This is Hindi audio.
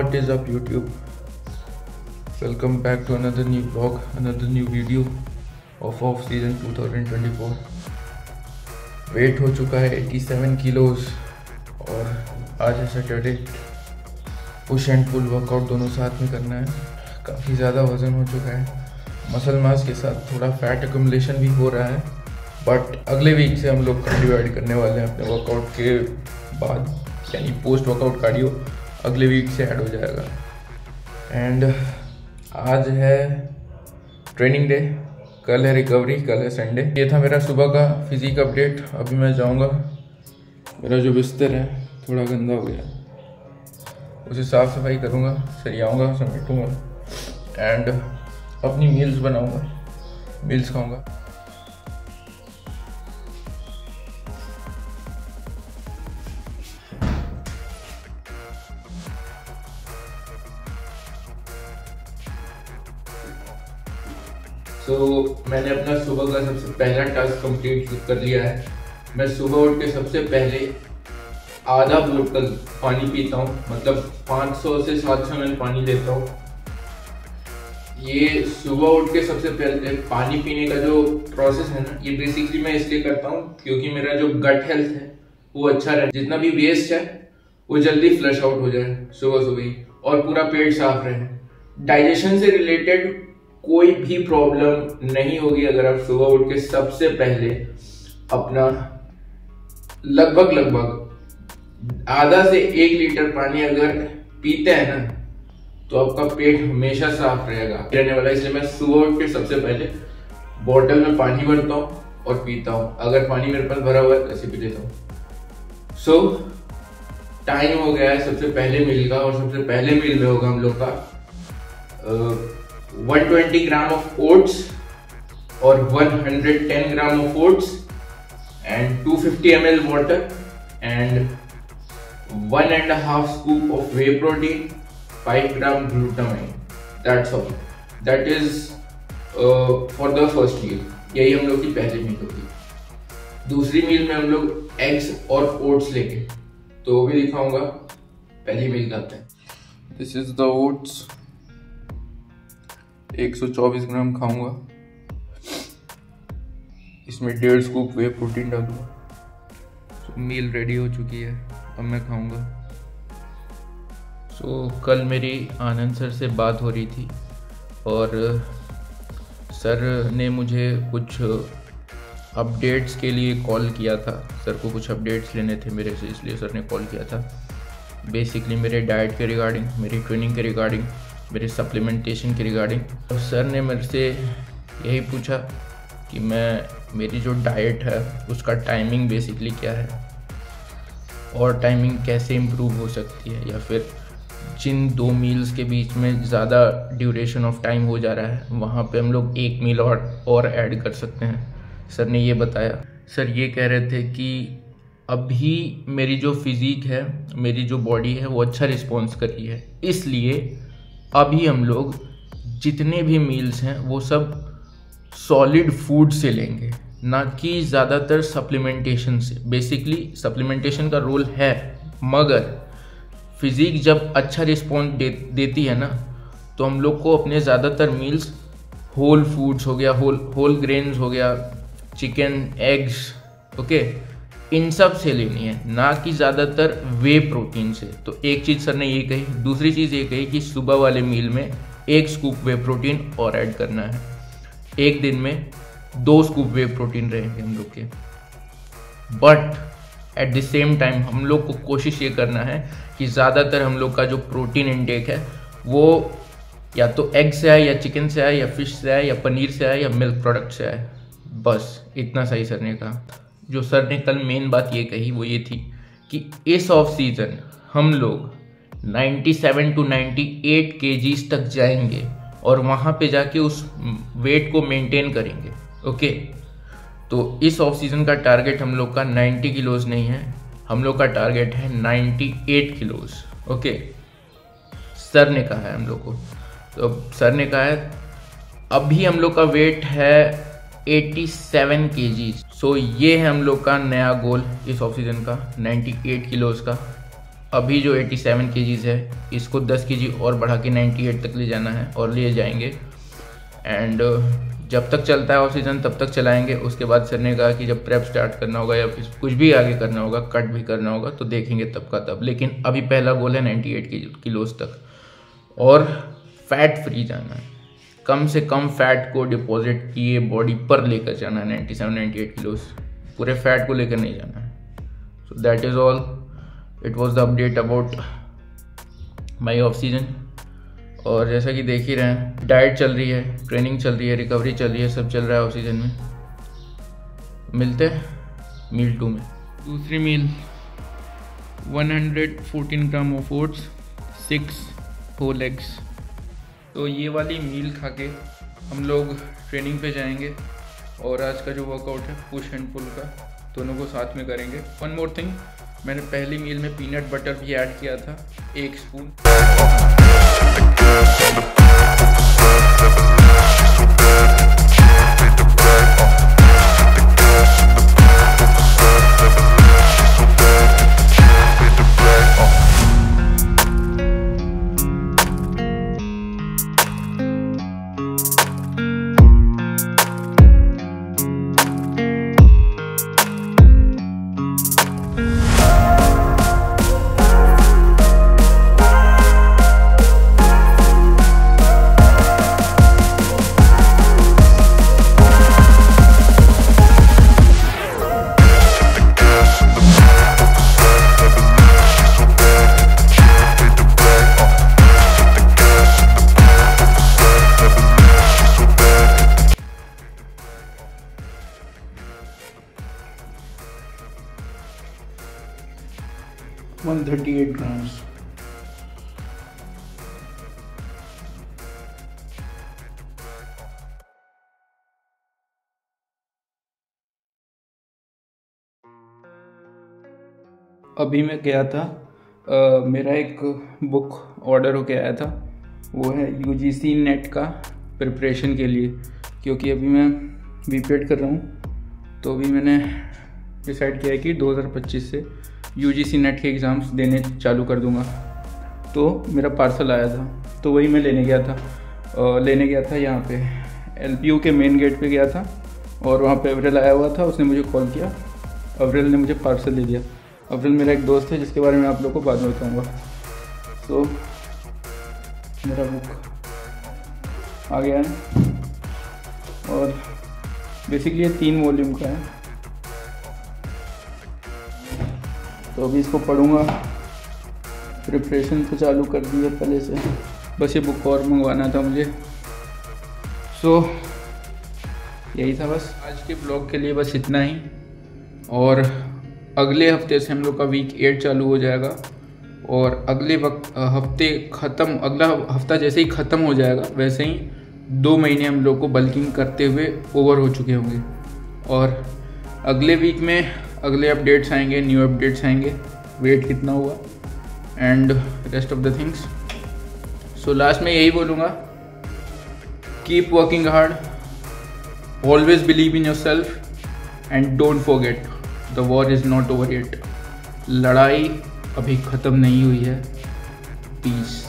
What is up YouTube? Welcome back to another new vlog, another new video of off season 2024. Weight हो चुका है 87 किलोज और आज है Saturday. Push and pull workout दोनों साथ में करना है। काफ़ी ज़्यादा वज़न हो चुका है। मसल मास के साथ थोड़ा फैट एक्यूमुलेशन भी हो रहा है, बट अगले वीक से हम लोग कार्डियो ऐड करने वाले हैं अपने वर्कआउट के बाद, यानी पोस्ट वर्कआउट कार्डियो अगले वीक से ऐड हो जाएगा। एंड आज है ट्रेनिंग डे, कल है रिकवरी, कल है संडे। ये था मेरा सुबह का फिजिक अपडेट। अभी मैं जाऊंगा, मेरा जो बिस्तर है थोड़ा गंदा हो गया, उसे साफ़ सफाई करूंगा, सरियाऊंगा, समेटूंगा एंड अपनी मील्स बनाऊंगा, मील्स खाऊंगा। तो मैंने अपना सुबह का सबसे पहला टास्क कंप्लीट कर लिया है। मैं सुबह उठ के सबसे पहले आधा बोतल पानी पीता हूँ, मतलब 500 से 700 ml पानी लेता हूँ। ये सुबह उठ के सबसे पहले पानी पीने का जो प्रोसेस है ना, ये बेसिकली मैं इसलिए करता हूँ क्योंकि मेरा जो गट हेल्थ है वो अच्छा रहे, जितना भी वेस्ट है वो जल्दी फ्लश आउट हो जाए सुबह सुबह ही, और पूरा पेट साफ रहे। डाइजेशन से रिलेटेड कोई भी प्रॉब्लम नहीं होगी अगर आप सुबह उठ के सबसे पहले अपना लगभग आधा से 1 लीटर पानी अगर पीते हैं ना, तो आपका पेट हमेशा साफ रहेगा, रहने वाला। इसलिए मैं सुबह उठ के सबसे पहले बोतल में पानी भरता हूँ और पीता हूँ। अगर पानी मेरे पास भरा हुआ है तो ऐसे पी लेता हूँ। सो टाइम हो गया है सबसे पहले मील का, और सबसे पहले मील में होगा हम लोग का 120 ग्राम ऑफ ओट्स और 110 gram of oats and 250 ml water and 1.5 scoop of whey protein, 5 gram glutamine. That's all. That is for the first meal. यही हम लोग की पहली मील होगी। दूसरी मील में हम लोग एग्स और ओट्स लेंगे, तो वो भी दिखाऊंगा। पहली मील करते हैं। This is the oats, 124 gram खाऊंगा। इसमें 1.5 स्कूप वे प्रोटीन डालूंगा। तो मील रेडी हो चुकी है, अब मैं खाऊंगा। कल मेरी आनंद सर से बात हो रही थी और सर ने मुझे कुछ अपडेट्स के लिए कॉल किया था। सर को कुछ अपडेट्स लेने थे मेरे से, इसलिए सर ने कॉल किया था। बेसिकली मेरे डाइट के रिगार्डिंग, मेरी ट्रेनिंग के रिगार्डिंग, मेरे सप्लीमेंटेशन के रिगार्डिंग। और सर ने मेरे से यही पूछा कि मेरी जो डाइट है उसका टाइमिंग बेसिकली क्या है, और टाइमिंग कैसे इम्प्रूव हो सकती है, या फिर जिन 2 मील्स के बीच में ज़्यादा ड्यूरेशन ऑफ टाइम हो जा रहा है वहाँ पे हम लोग 1 मील और ऐड कर सकते हैं। सर ने ये बताया। सर ये कह रहे थे कि अभी मेरी जो फिज़िक है, मेरी जो बॉडी है वो अच्छा रिस्पॉन्स कर रही है, इसलिए अभी हम लोग जितने भी मील्स हैं वो सब सॉलिड फूड से लेंगे, ना कि ज़्यादातर सप्लीमेंटेशन से। बेसिकली सप्लीमेंटेशन का रोल है, मगर फिज़िक जब अच्छा रिस्पॉन्स देती है ना, तो हम लोग को अपने ज़्यादातर मील्स होल फूड्स हो गया, होल ग्रेन्स हो गया, चिकन, एग्स, ओके, इन सब से लेनी है, ना कि ज़्यादातर वे प्रोटीन से। तो एक चीज़ सर ने ये कही। दूसरी चीज़ ये कही कि सुबह वाले मील में 1 स्कूप वे प्रोटीन और ऐड करना है। एक दिन में 2 स्कूप वे प्रोटीन रहेंगे हम लोग के। But at the same time हम लोग को कोशिश ये करना है कि ज़्यादातर हम लोग का जो प्रोटीन इनटेक है वो या तो एग से आए, या चिकन से आए, या फिश से आए, या पनीर से आए, या मिल्क प्रोडक्ट से आए। बस इतना सही सर ने कहा। जो सर ने कल मेन बात ये कही वो ये थी कि इस ऑफ सीजन हम लोग 97 to 98 kgs तक जाएंगे और वहाँ पे जाके उस वेट को मेंटेन करेंगे। ओके, तो इस ऑफ सीजन का टारगेट हम लोग का 90 किलोज नहीं है, हम लोग का टारगेट है 98 किलोज। ओके, सर ने कहा है हम लोग को। तो सर ने कहा है अभी हम लोग का वेट है 87 kg। सो ये है हम लोग का नया गोल इस ऑफ सीजन का, 98 किलोज का। अभी जो 87 kgs है इसको 10 kg और बढ़ा के 98 तक ले जाना है और ले जाएंगे। एंड जब तक चलता है ऑफ सीजन तब तक चलाएंगे। उसके बाद सर ने कहा कि जब प्रेप स्टार्ट करना होगा या फिर कुछ भी आगे करना होगा, कट भी करना होगा, तो देखेंगे तब का तब। लेकिन अभी पहला गोल है 98 किलोज तक और फैट फ्री जाना है। कम से कम फैट को डिपॉजिट किए बॉडी पर लेकर जाना है 97-98 किलोज, पूरे फैट को लेकर नहीं जाना है। So that is all, it was the update about my off season. और जैसा कि देख ही रहे हैं, डाइट चल रही है, ट्रेनिंग चल रही है, रिकवरी चल रही है, सब चल रहा है ऑफ सीजन में। मिलते हैं मील 2 में। दूसरी meal 114 gram of oats, 6 whole eggs. तो ये वाली मील खा के हम लोग ट्रेनिंग पे जाएंगे और आज का जो वर्कआउट है पुश एंड पुल का, दोनों को साथ में करेंगे। वन मोर थिंग, मैंने पहली मील में पीनट बटर भी ऐड किया था, 1 स्पून। One 38 grams. अभी मैं गया था, मेरा एक बुक ऑर्डर होके आया था, वो है UGC नेट का प्रिपरेशन के लिए, क्योंकि अभी मैं बीपीएड कर रहा हूँ। तो अभी मैंने डिसाइड किया है कि 2025 से UGC नेट के एग्ज़ाम्स देने चालू कर दूंगा। तो मेरा पार्सल आया था, तो वही मैं लेने गया था यहाँ पे LPU के मेन गेट पे गया था और वहाँ पे अवरेल आया हुआ था, उसने मुझे कॉल किया, अवरेल ने मुझे पार्सल दे दिया। अवरेल मेरा एक दोस्त है जिसके बारे में आप लोग को बाद में बताऊँगा। तो मेरा बुक आ गया है और बेसिकली ये 3 वॉल्यूम का है। तो अभी इसको पढ़ूँगा, प्रिपरेशन तो चालू कर दी है पहले से, बस ये बुक और मंगवाना था मुझे। सो यही था बस आज के ब्लॉग के लिए, बस इतना ही। और अगले हफ्ते से हम लोग का वीक 8 चालू हो जाएगा और अगले अगला हफ्ता जैसे ही ख़त्म हो जाएगा वैसे ही 2 महीने हम लोग को बल्किंग करते हुए ओवर हो चुके होंगे। और अगले वीक में अगले अपडेट्स आएंगे, न्यू अपडेट्स आएंगे, वेट कितना हुआ and rest of the things. So last में यही बोलूँगा, keep working hard, always believe in yourself and don't forget the war is not over yet. लड़ाई अभी ख़त्म नहीं हुई है। पीस।